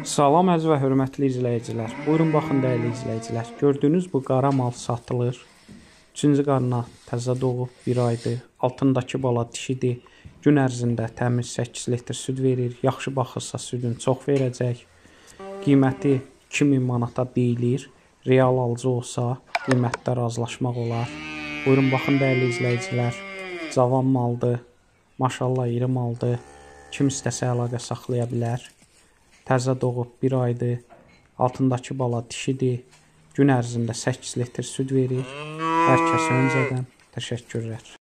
Salam əziz və hörmətli izləyicilər. Buyurun baxın dəyərli izləyicilər. Gördüyünüz bu qara mal satılır. 3-cü qarına təzə doğub 1 aydır. Altındakı bala dişidir. Gün ərzində təmiz 8 litr süd verir. Yaxşı baxırsa südün çox verəcək. Qiyməti 2000 manata deyilir. Real alıcı olsa qiymətdə razılaşmaq olar. Buyurun baxın dəyərli izləyicilər. Cavan maldır. Maşallah iri maldır. Kim istəsə əlaqə saxlaya bilər. Təzə doğub 1 aydır. Altındakı bala dişidir. Gün ərzində 8 litr süd verir. Hər kəsə öncədən təşəkkürlər.